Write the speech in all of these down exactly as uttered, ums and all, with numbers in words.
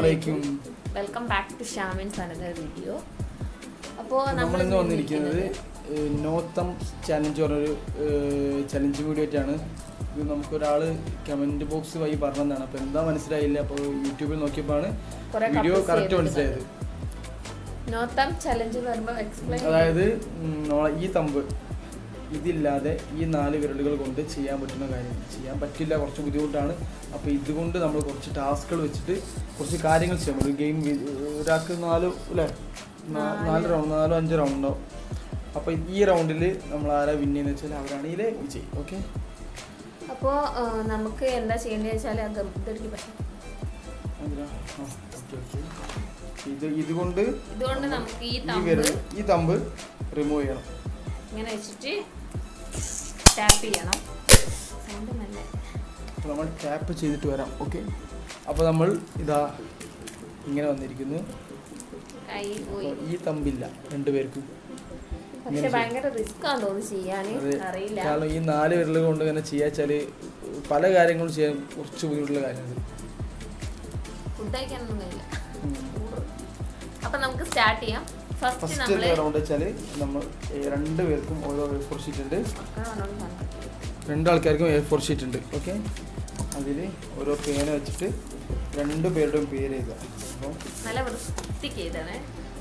അസ്സലാമലൈക്കും. Welcome back to Shamin's another video. അപ്പോൾ നമ്മൾ ഇന്ന് വന്നിരിക്കുന്നത് നോ തം ചാലഞ്ച് പറഞ്ഞൊരു ചലഞ്ച് വീഡിയോ ആയിട്ടാണ്. ഇത് നമുക്കൊരാൾ കമൻറ്റ് ബോക്സ് വഴി പറഞ്ഞതാണ്. അപ്പോൾ എന്താ മനസ്സിലായില്ല. അപ്പോൾ യൂട്യൂബിൽ നോക്കിയപ്പോഴാണ് വീഡിയോ കറക്റ്റ് മനസ്സിലായത്. നോ തം ചലഞ്ച് പറയുമ്പോൾ എക്സ്പ്ലെയിൻ, അതായത് ഈ തമ്പ് ഇതില്ലാതെ ഈ നാല് വിരലുകൾ കൊണ്ട് ചെയ്യാൻ പറ്റുന്ന കാര്യം ചെയ്യാൻ പറ്റില്ല, കുറച്ച് ബുദ്ധിമുട്ടാണ്. അപ്പോൾ ഇതുകൊണ്ട് നമ്മൾ കുറച്ച് ടാസ്കുകൾ വെച്ചിട്ട് കുറച്ച് കാര്യങ്ങൾ ചെയ്യാം. ഒരു ഗെയിം ഒരാൾക്ക് നാല് അല്ലേ നാല് റൗണ്ട് നാലോ അഞ്ച് റൗണ്ടോ. അപ്പോൾ ഈ റൗണ്ടിൽ നമ്മൾ ആരാ വിൻ ചെയ്യുന്നത് വെച്ചാൽ അവരാണ് ഇതിലെ വിജയ്. ഓക്കെ, അപ്പോൾ നമുക്ക് എന്താ ചെയ്യേണ്ടത് വെച്ചാൽ ഇതെടുക്കി പക്ഷേ ഇത് ഇതുകൊണ്ട് ഇതുകൊണ്ട് നമുക്ക് ഈ ഈ തമ്പ് റിമൂവ് ചെയ്യണം. ഇങ്ങനെ വെച്ചിട്ട് ടാപ്പ് ചെയ്യണം. അപ്പോൾ നമ്മൾ ടാപ്പ് ചെയ്തിട്ട് വരാം. ഓക്കെ, അപ്പോൾ നമ്മൾ ഇതാ ഇങ്ങനെ വന്നിരിക്കുന്നു. ഈ തമ്പില്ല രണ്ടുപേർക്കും. കാരണം ഈ നാല് വിരലുകൾ കൊണ്ട് ഇങ്ങനെ ചെയ്യാ വെച്ചാൽ പല കാര്യങ്ങളും ചെയ്യാൻ കുറച്ച് ബുദ്ധിമുട്ടുള്ള കാര്യമാണ്. അപ്പോൾ നമുക്ക് സ്റ്റാർട്ട് ചെയ്യാം. ഫസ്റ്റ് റൗണ്ട് വെച്ചാൽ നമ്മൾ രണ്ട് പേർക്കും ഓരോ എ ഫോർ ഷീറ്റ് ഉണ്ട്. രണ്ടാൾക്കാർക്കും എ ഫോർ ഷീറ്റ് ഉണ്ട്. ഓക്കെ, അതിൽ ഓരോ പേന വെച്ചിട്ട് രണ്ട് പേരുടെയും പേര് എഴുതുക. അപ്പം നല്ല വൃത്തിക്ക് എഴുതണേ.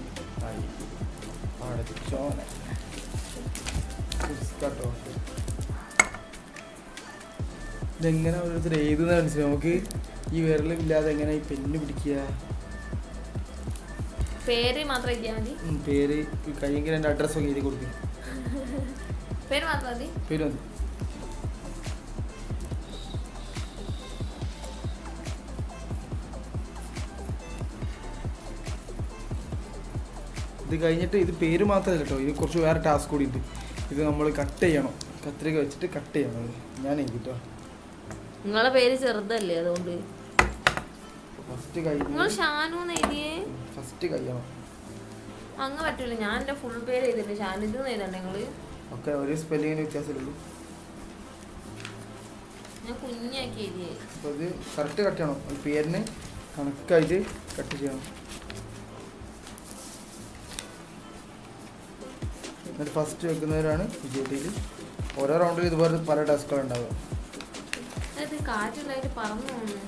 ഇതെങ്ങനെ ഓരോരുത്തർ എഴുതുന്ന മനസ്സിലാവും. നമുക്ക് ഈ വിരലില്ലാതെ എങ്ങനെ ഈ പെന്ന് പിടിക്കുക. പേര് മാത്രം എഴുതിയാൽ മതി. പേര് കഴിയെങ്കിൽ എൻ്റെ അഡ്രസ്സൊക്കെ എഴുതി കൊടുക്കും. പേര് മാത്രം മതി. പേര് മതി. ഇത് കഴിഞ്ഞിട്ട് ഇത് പേര് മാത്രമല്ല കേട്ടോ, ഇത് കുറച്ച് വേറെ ടാസ്ക് കൂടി ഉണ്ട്. ഇത് നമ്മൾ കട്ട് ചെയ്യണം. കത്രിക വെച്ചിട്ട് കട്ട് ചെയ്യണം. ഞാൻ എഴുതിട്ടോ. നിങ്ങളെ പേര് ചെറുതല്ലേ, അതുകൊണ്ട് ഫസ്റ്റ് കഴിയും. ഫസ്റ്റ് കഴിയണം. അങ്ങ് പറ്റൂല. ഞാൻ എൻ്റെ ഫുൾ പേര് എഴുതില്ല. ഷാനിദ് എഴുതണ്ടേ നിങ്ങള്? ഒക്കെ ഒരു സ്പെല്ലിങ്ങിന് വ്യത്യാസമുള്ളൂ. ഞാൻ കുഞ്ഞാക്കി എഴുതിയേ. അപ്പോൾ ഇത് കറക്റ്റ് കട്ട് ചെയ്യണം. പേരിന് കണക്കായിട്ട് കട്ട് ചെയ്യണം. എന്നിട്ട് ഫസ്റ്റ് വെക്കുന്നവരാണ് വിജയത്തിൽ. ഓരോ റൗണ്ടിൽ ഇതുപോലെ പല ടാസ്കുകൾ ഉണ്ടാവുക. കാറ്റുണ്ടായിട്ട് പറന്നു പോകുന്നു.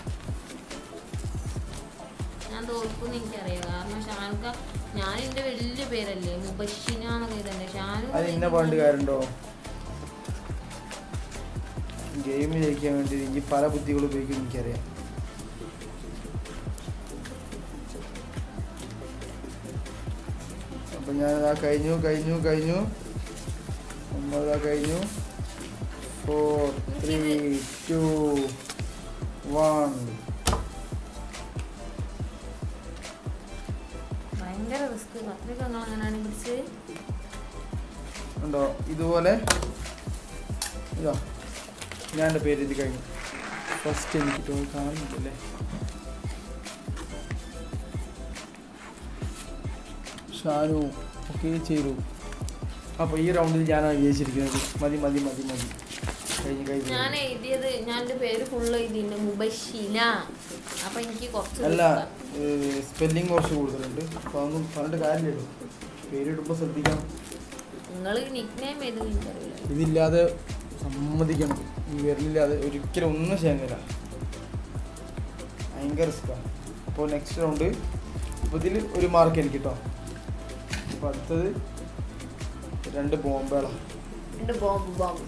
ഞാൻ തോൽക്കുമെന്ന് എനിക്കറിയാം. കാരണം ഷാനുക്ക ഞാൻ എൻ്റെ വലിയ പേരല്ലേ മുബഷിനാന്നൊക്കെ ഇതല്ലേ. ഷാനു അത് ഇന്ന പണ്ട് കാര്യമുണ്ടോ? ഗെയിം ജയിക്കാൻ വേണ്ടി എനിക്ക് പല ബുദ്ധികൾ ഉപയോഗിക്കും എനിക്കറിയാം. അപ്പം ഞാനതാ കഴിഞ്ഞു കഴിഞ്ഞു കഴിഞ്ഞു നമ്മളതാ കഴിഞ്ഞു. Four three two one. ഉണ്ടോ ഇതുപോലെ ഇതാ ഞാൻ എൻ്റെ പേര് എഴുതി കഴിഞ്ഞു. ഫസ്റ്റ് എനിക്ക് കാണുന്നില്ലല്ലേ. ഷാനു ഓക്കെ ചെയ്തു. അപ്പോൾ ഈ റൗണ്ടിൽ ഞാനാണ് വിജയിച്ചിരിക്കുന്നത്. മതി മതി മതി മതി കഴിഞ്ഞു കഴിഞ്ഞു. ഞാൻ എഴുതിയത് ഞാൻ എൻ്റെ പേര് ഫുള്ള് എഴുതിയിട്ടുണ്ട് മുബഷിന. അപ്പം എനിക്ക് കുറച്ച് അല്ല സ്പെല്ലിങ് കുറച്ച് കൂടുതലുണ്ട്. അപ്പോൾ അതൊന്നും പറഞ്ഞിട്ട് കാര്യമില്ലല്ലോ. പേരിടുമ്പോൾ ശ്രദ്ധിക്കണം. നിങ്ങൾ നിക് നെയിം എഴുതി എനിക്കറിയില്ല. ഇതില്ലാതെ സമ്മതിക്കണം. ഈ വിരലില്ലാതെ ഒരിക്കലും ഒന്നും ചെയ്യാൻ കഴിയില്ല. ഭയങ്കര റിസ്ക്കാണ്. അപ്പോൾ നെക്സ്റ്റ് റൗണ്ട് ഇപ്പോൾ ഇതിൽ ഒരു മാർക്ക് എനിക്ക് കേട്ടോ. അപ്പോൾ അടുത്തത് രണ്ട് ബോംബുകളാണ്. രണ്ട് ബോംബ് ബോംബ്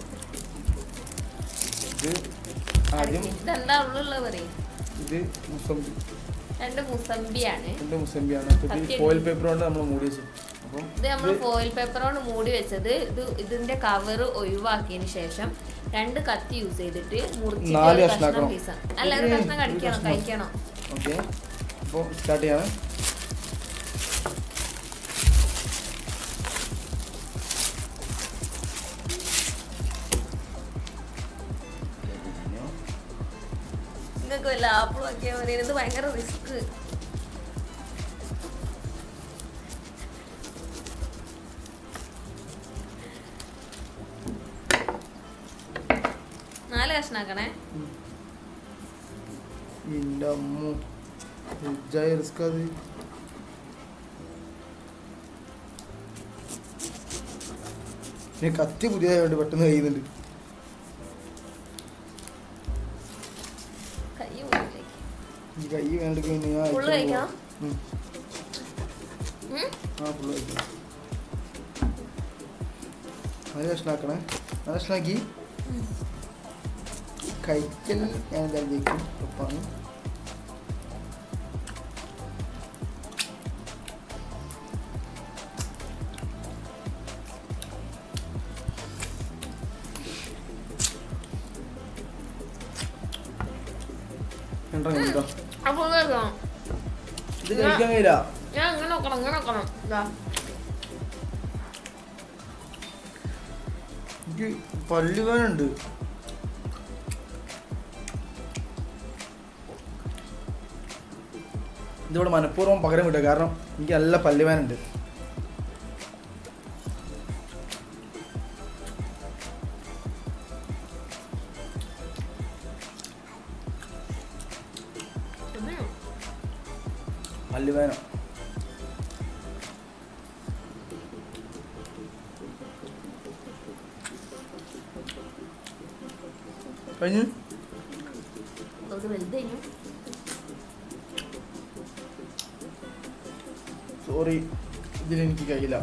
ഇത് ആദ്യം ഇതെന്താ ഉള്ളുള്ളത് പറയും. ഇത് മുസംബി. രണ്ട് മുസംബിയാണ്. രണ്ട് മുസംബിയാണ്. അപ്പോൾ ഇത് ഫോയിൽ പേപ്പർ കൊണ്ട് നമ്മൾ മൂടി വെച്ചു. അപ്പോൾ ഇത് നമ്മൾ ഫോയിൽ പേപ്പർ കൊണ്ട് മൂടി വെച്ചത്. ഇത് ഇതിന്റെ കവർ ഒഴിവാക്കിയതിന് ശേഷം രണ്ട് കത്തി യൂസ് ചെയ്തിട്ട് മുറിച്ചിട്ട് അല്ല ഒരു കഷ്ണം കടിക്കണം കഴിക്കണം. ഓക്കെ, അപ്പോൾ സ്റ്റാർട്ട് ചെയ്യാണ്. നിങ്ങൾക്ക് വല്ല ആപ്പിളും ഒക്കെ ഇത് ഭയങ്കര റിസ്ക്. നാല് കഷ്ണാക്കണേ. ജയ റിസ്ക് അത് പിന്നെ കത്തി പുതിയതായതുകൊണ്ട് പെട്ടെന്ന് കഴിയുന്നുണ്ട്. ഈ കൈ വേണ്ട കഴിഞ്ഞാൽ ആ ഫുള്ള് കഴിക്കാം. നല്ല കഷ്ണാക്കണേ. നല്ല കഷ്ണാക്കി കഴിക്കൽ ഞാൻ എന്തായാലും ജയിക്കും. ഉറപ്പാണ്. ഇത് കഴിക്കാൻ കഴിയില്ല. ഞാൻ ഇങ്ങനെ നോക്കണം ഇങ്ങനെ നോക്കണം. എനിക്ക് പല്ലുവേനുണ്ട്. ഇതിവിടെ മനഃപൂർവ്വം പകരം വിട്ടു. കാരണം എനിക്ക് നല്ല പല്ലുവേനുണ്ട്. പല്ലുവേന കഴിഞ്ഞു. സോറി, ഇതിലെനിക്ക് കഴിയില്ല.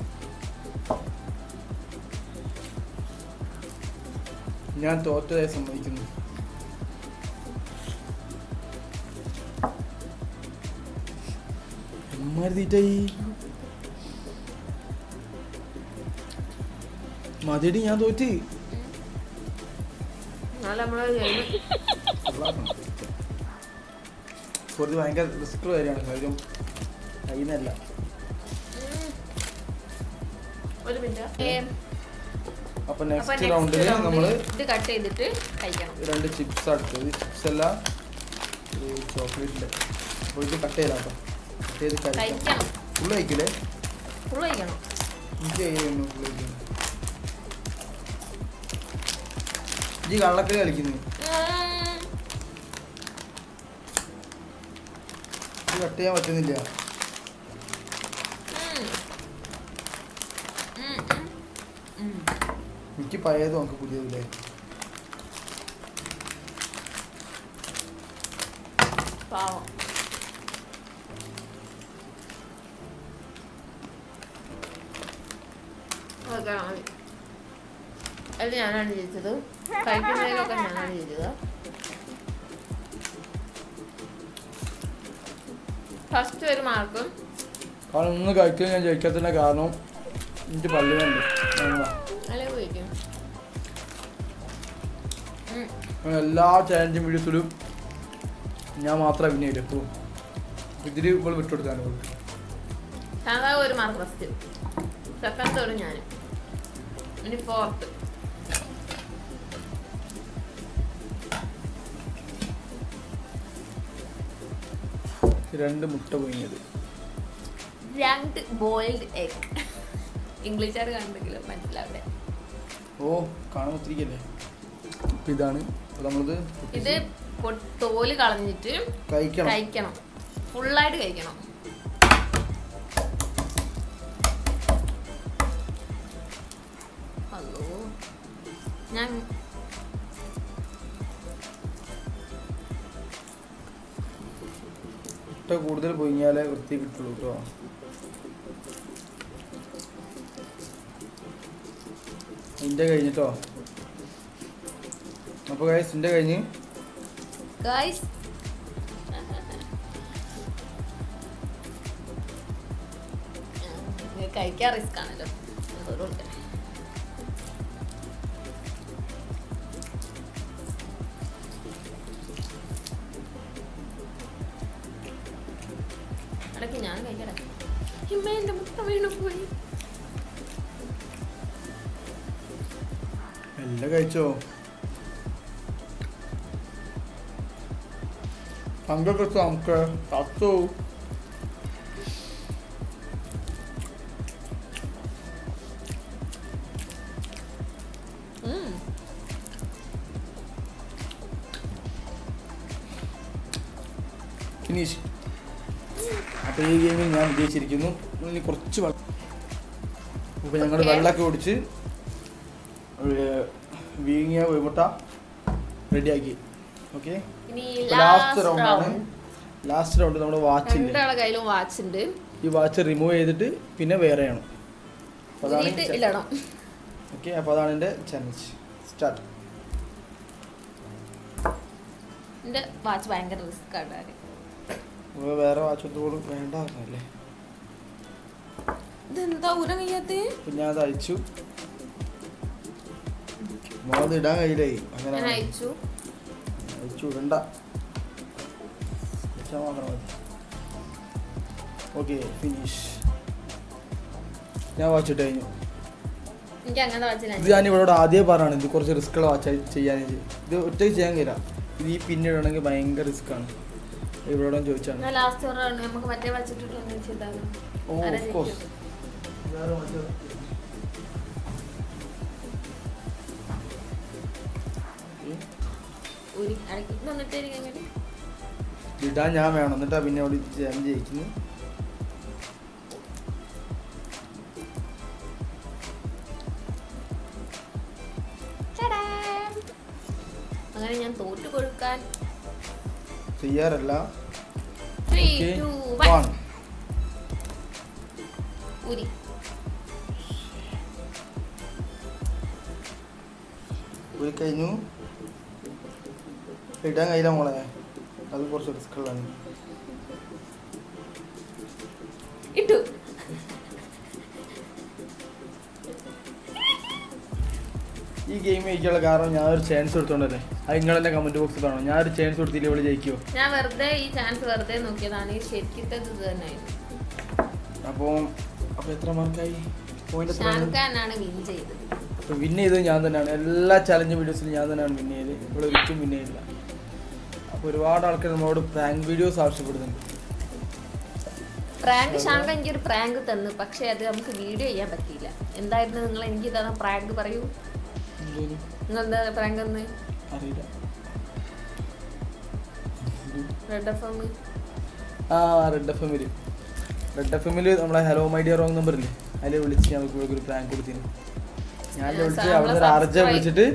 ഞാൻ തോറ്റതായി സമ്മതിക്കുന്നു. തീറ്റായി മതിയടി, ഞാൻ തോറ്റ്. കുറച്ച് ഭയങ്കര റിസ്ക് കാര്യമാണ്. കാര്യം കഴിയുന്നല്ല. അപ്പൊ നെക്സ്റ്റ് റൗണ്ടില് നമ്മള് കട്ട് ചെയ്തിട്ട് കഴിക്കണം. രണ്ട് ചിപ്സ് അടുത്തത്. ചിപ്സ് അല്ല, ചോക്ലേറ്റിന്റെ. അപ്പൊ ഇത് കട്ട് ചെയ്താട്ടോ. കഴിക്കണം. ഫുള്ള് കഴിക്കില്ലേ? ഫുള്ള് കഴിക്കണം. എനിക്ക് കഴിയുന്നു. ഫുള്ള് കഴിക്കുന്നു. ഈ കള്ളക്കളി കളിക്കുന്നു. ഇത് കട്ട് ചെയ്യാൻ പറ്റുന്നില്ല. എനിക്ക് പഴയത് നമുക്ക് പുതിയതില്ലേ? പാവം. അത് ഞാനാണ് ജയിച്ചത്. കഴിക്കുന്നതിലൊക്കെ ഞാനാണ് ജയിച്ചത്. ഫസ്റ്റ് ഒരു മാർക്കും. കാരണം ഇന്ന് കഴിക്കാൻ ഞാൻ ജയിക്കാത്തതിന്റെ കാരണം എനിക്ക് പല്ലുണ്ട്. എല്ലാ ചാലഞ്ചും വീഡിയോസിലും ഞാൻ മാത്രമേ അഭിനയിക്കൂ. ഇതിൽ ഇപ്പോൾ വിട്ടുകൊടുക്കാണ്. ഒരു മാർക്ക് ഫസ്റ്റ്, സെക്കൻഡ് ഒരു ഞാൻ, ഇനി ഫോർത്ത്. രണ്ട് മുട്ട പുഴുങ്ങിയത്, രണ്ട് ബോയിൽഡ് എഗ്. ഇംഗ്ലീഷുകാർ കണ്ടെങ്കിലും മനസ്സിലാവിടെ. ഓ കാണാൻ ഒത്തിരിക്കല്ലേ. ഇതാണ് നമ്മളത്. ഇത് തോല് കളഞ്ഞിട്ട് കഴിക്കണം. കഴിക്കണം ഫുള്ളായിട്ട് കഴിക്കണം. ഹലോ, ഞാൻ മുട്ട കൂടുതൽ പൊങ്ങിയാലേ വൃത്തി കിട്ടുള്ളൂ കേട്ടോ. ഇതിൻ്റെ കഴിഞ്ഞിട്ടോ. അപ്പോൾ ഗൈസ് ഇതിൻ്റെ കഴിഞ്ഞ് ഗൈസ് കഴിക്കാൻ റിസ്ക് ആണല്ലോ. ഇടയ്ക്ക് ഞാൻ കഴിക്കട്ടെ. ഹിമ്മേന്റെ മുട്ട വീണു പോയി. എല്ലാം കഴിച്ചോ? പങ്കൊക്കെ നമുക്ക് തത്തു. ഫിനിഷ്. അപ്പോൾ ഈ ഗെയിമിൽ ഞാൻ വിജയിച്ചിരിക്കുന്നു. ഇനി കുറച്ച് വെള്ളം. അപ്പോൾ ഞങ്ങൾ വെള്ളമൊക്കെ കുടിച്ച് വീങ്ങിയ കോഴിമുട്ട റെഡിയാക്കി. ഓക്കെ, ലാസ്റ്റ് റൗണ്ടാണ്. ലാസ്റ്റ് റൗണ്ട് നമ്മുടെ വാച്ചിൽ വാച്ച് ഉണ്ട്. ഈ വാച്ച് റിമൂവ് ചെയ്തിട്ട് പിന്നെ വേറെയാണ്. ഓക്കെ, അപ്പോൾ അതാണ് എൻ്റെ ചലഞ്ച്. സ്റ്റാർട്ട്. എൻ്റെ വാച്ച് ഭയങ്കര റിസ്ക് ആണ്. വേറെ വാച്ച് ഒന്നും വേണ്ട അല്ലേ? ഇതെന്താ ഊരാൻ കഴിയാത്ത? ഞാൻ അത് അയച്ചു. മോളത് ഇടാൻ കഴിയില്ലായി. അങ്ങനെ അയച്ചു അയച്ചു ഇടണ്ട. മാത്രം മതി. Okay, finish. ഞാൻ വാച്ചിട്ട് കഴിഞ്ഞു. ഇത് ഞാൻ ഇവിടെ ആദ്യമേ പറയാണ്, ഇത് കുറച്ച് റിസ്ക്കുള്ള വാച്ച് ചെയ്യാൻ. ഇത് ഒറ്റയ്ക്ക് ചെയ്യാൻ കഴിയില്ല. ഇത് ഈ പിന്നെ ഇടണമെങ്കിൽ ഭയങ്കര റിസ്ക് ആണ്. ഇവിടെ ചോദിച്ചാണ്. Oh of course. ഇടാൻ ഞാൻ വേണം, എന്നിട്ടാ പിന്നെ അവിടെ ഞാൻ ജയിക്കുന്നു. അങ്ങനെ ഞാൻ തോറ്റു കൊടുക്കാൻ തയ്യാറല്ല. ഒരു കഴിഞ്ഞു. ഇടാൻ കഴിയില്ല മോളെ, അത് കുറച്ച് റിസ്ക് ഉള്ളതാണ്. ഇട്ടു. ഈ ഗെയിം ജയിക്കാനുള്ള കാരണം ഞാൻ ഒരു ചാൻസ് കൊടുത്തോണ്ടല്ലേ. അത് നിങ്ങൾ എന്നെ കമന്റ് ബോക്സിൽ കാണോ. ഞാൻ ഒരു ചാൻസ് കൊടുത്തില്ല ഇവിടെ ജയിക്കുമോ? ഞാൻ വെറുതെ ഈ ചാൻസ് വെറുതെ നോക്കിയതാണ്. ശരിക്കും ഇത് തന്നെയായിരുന്നു. അപ്പോൾ അപ്പോൾ എത്ര മാർക്കായി? പോയിന്റ് വിൻ ചെയ്തത് ഞാൻ തന്നെയാണ്. എല്ലാ ചലഞ്ച് വീഡിയോസിലും ഞാൻ തന്നെയാണ് വിൻ ചെയ്തത്. ഇവിടെ ഒരിക്കലും വിൻ ചെയ്തില്ല. അപ്പോൾ ഒരുപാട് ആൾക്കാർ നമ്മളോട് പ്രാങ്ക് വീഡിയോസ് ആവശ്യപ്പെടുന്നുണ്ട്. പ്രാങ്ക് ശാങ്ക എനിക്കൊരു പ്രാങ്ക് തന്നു, പക്ഷെ അത് നമുക്ക് വീഡിയോ ചെയ്യാൻ പറ്റിയില്ല. എന്തായിരുന്നു നിങ്ങൾ എനിക്ക് തന്ന പ്രാങ്ക്? പറയൂ, നിങ്ങൾ എന്താ പ്രാങ്ക് തന്ന്? അറിയില്ല. Red F M. ആ റെഡ് എഫ് എമ്മിൽ റെഡ് എഫ് എമ്മിൽ നമ്മളെ ഹലോ മൈ ഡിയർ റോങ് നമ്പറില്ലേ, അതിൽ വിളിച്ച് ഞങ്ങൾക്ക് ഒരു പ്രാങ്ക് കൊടുത്തിരുന്നു. ഞാൻ വിളിച്ച് അവിടെ ഒരു അർജ വിളിച്ചിട്ട്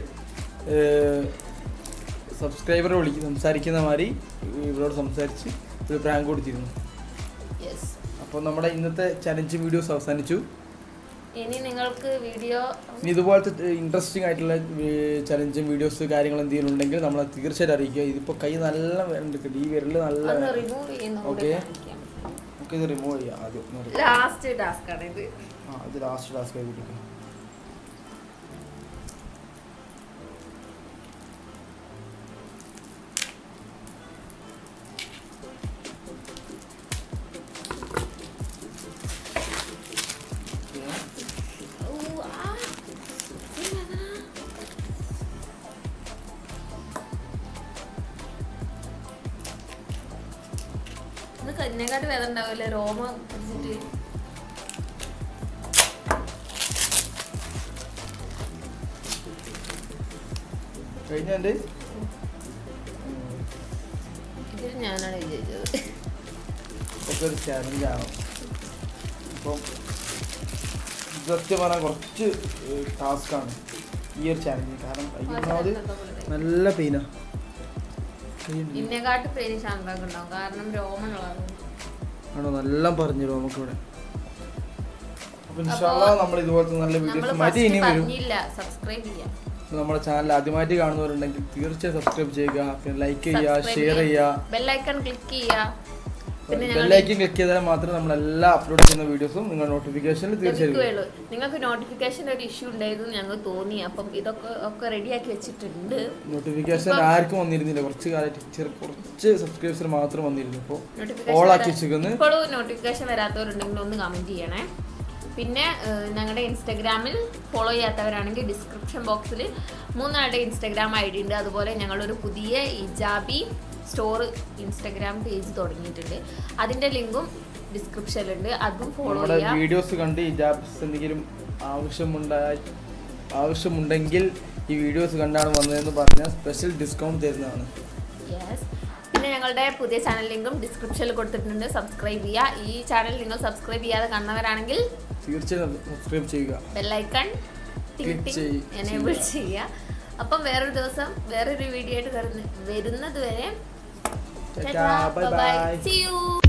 സബ്സ്ക്രൈബറെ വിളിക്കും സംസാരിക്കുന്ന മാതിരി ഇവരോട് സംസാരിച്ച് ഒരു പ്രാങ്ക് കൊടുത്തിരുന്നു. അപ്പോൾ നമ്മുടെ ഇന്നത്തെ ചലഞ്ച് വീഡിയോസ് അവസാനിച്ചു. ഇനി നിങ്ങൾക്ക് വീഡിയോ ഇനി ഇതുപോലത്തെ ഇൻട്രസ്റ്റിംഗ് ആയിട്ടുള്ള ചലഞ്ചും വീഡിയോസ് കാര്യങ്ങൾ എന്തെങ്കിലും ഉണ്ടെങ്കിൽ നമ്മളെ തീർച്ചയായിട്ടും അറിയിക്കുക. ഇതിപ്പോൾ കൈ നല്ല വേണ്ടിട്ടുണ്ട്, ഈ വിരൽ നല്ല. ഓക്കെ ഓക്കെ, ഇത് റിമൂവ് ചെയ്യാം ആദ്യം. ലാസ്റ്റ് ടാസ്ക് ആണ് ഇത്. ആ ഇത് ലാസ്റ്റ് ടാസ്ക് ആയി കൊടുക്കുക. കന്യക്കാട്ട് വേദന ഉണ്ടാവില്ലേ രോമ പിടിച്ചിട്ട്? ഇതിൽ ഞാനാണ് വിജയിച്ചത്. ഒരു ചാലഞ്ചാണ്. അപ്പം സത്യം പറഞ്ഞാൽ കുറച്ച് ടാസ്ക്കാണ് ഈ ഒരു ചാലഞ്ച്. കാരണം ഒന്നാമത് നല്ല പെയിനാ. ഇതിനെക്കാട്ട് പെയിൻ ശാങ്കാക്ക് ഉണ്ടാവും, കാരണം രോമങ്ങളാണ്. ആണോ? നല്ല പറഞ്ഞു രോമക്ക് ഇവിടെ. അപ്പോൾ ഇൻഷാല്ലാഹ് നമ്മൾ ഇതുപോലത്തെ നല്ല വീഡിയോസ് മാറ്റി ഇനി വരും. സബ്സ്ക്രൈബ് ചെയ്യാം. നമ്മുടെ ചാനൽ ആദ്യമായിട്ട് കാണുന്നവരുണ്ടെങ്കിൽ തീർച്ചയായും സബ്സ്ക്രൈബ് ചെയ്യുക, പിന്നെ ലൈക്ക് ചെയ്യുക, ഷെയർ ചെയ്യുക, ബെൽ ഐക്കൺ ക്ലിക്ക് ചെയ്യുക. ബെൽ ഐക്കൺ ക്ലിക്ക് ചെയ്താൽ മാത്രമേ നമ്മൾ എല്ലാ അപ്ലോഡ് ചെയ്യുന്ന വീഡിയോസും നിങ്ങൾ നോട്ടിഫിക്കേഷനിൽ തീർച്ചയായും. നിങ്ങൾക്ക് നോട്ടിഫിക്കേഷൻ ഒരു ഇഷ്യൂ ഉണ്ടായിരുന്നു ഞങ്ങൾ തോന്നി, അപ്പം ഇതൊക്കെ ഒക്കെ റെഡിയാക്കി വെച്ചിട്ടുണ്ട്. നോട്ടിഫിക്കേഷൻ ആർക്കും വന്നിരുന്നില്ല, കുറച്ച് കാലത്ത് കുറച്ച് സബ്സ്ക്രൈബേഴ്സിന് മാത്രം വന്നിരുന്നു. ഇപ്പോൾ ഓൾ ആക്കി വെച്ചിരിക്കുന്നു. ഇപ്പോഴും നോട്ടിഫിക്കേഷൻ വരാത്തവരുണ്ടെങ്കിൽ ഒന്ന് കമന്റ് ചെയ്യണേ. പിന്നെ ഞങ്ങളുടെ ഇൻസ്റ്റാഗ്രാമിൽ ഫോളോ ചെയ്യാത്തവരാണെങ്കിൽ ഡിസ്ക്രിപ്ഷൻ ബോക്സിൽ മൂന്നാളുടെ ഇൻസ്റ്റാഗ്രാം ഐ ഡി ഉണ്ട്. അതുപോലെ ഞങ്ങളൊരു പുതിയ ഇജാബി സ്റ്റോർ ഇൻസ്റ്റാഗ്രാം പേജ് തുടങ്ങിയിട്ടുണ്ട്. അതിൻ്റെ ലിങ്കും ഡിസ്ക്രിപ്ഷനിലുണ്ട്, അതും ഫോളോ ചെയ്യാം. വീഡിയോസ് കണ്ട് ഇജാബ്സ് എന്തെങ്കിലും ആവശ്യമുണ്ടായി ആവശ്യമുണ്ടെങ്കിൽ ഈ വീഡിയോസ് കണ്ടാണ് വന്നതെന്ന് പറഞ്ഞാൽ സ്പെഷ്യൽ ഡിസ്കൗണ്ട് തരുന്നതാണ്. യെസ്. പിന്നെ ഞങ്ങളുടെ പുതിയ ചാനൽ ലിങ്കും ഡിസ്ക്രിപ്ഷനിൽ കൊടുത്തിട്ടുണ്ട്. സബ്സ്ക്രൈബ് ചെയ്യുക. ഈ ചാനൽ നിങ്ങൾ സബ്സ്ക്രൈബ് ചെയ്യാതെ കാണുന്നവരാണെങ്കിൽ തീർച്ചയായും സബ്സ്ക്രൈബ് ചെയ്യുക. ബെല്ലൈക്കൺ എനേബിൾ ചെയ്യുക. അപ്പം വേറൊരു ദിവസം വേറൊരു വീഡിയോ ആയിട്ട് വരുന്നത് വരെ ബൈ ബൈ. See you.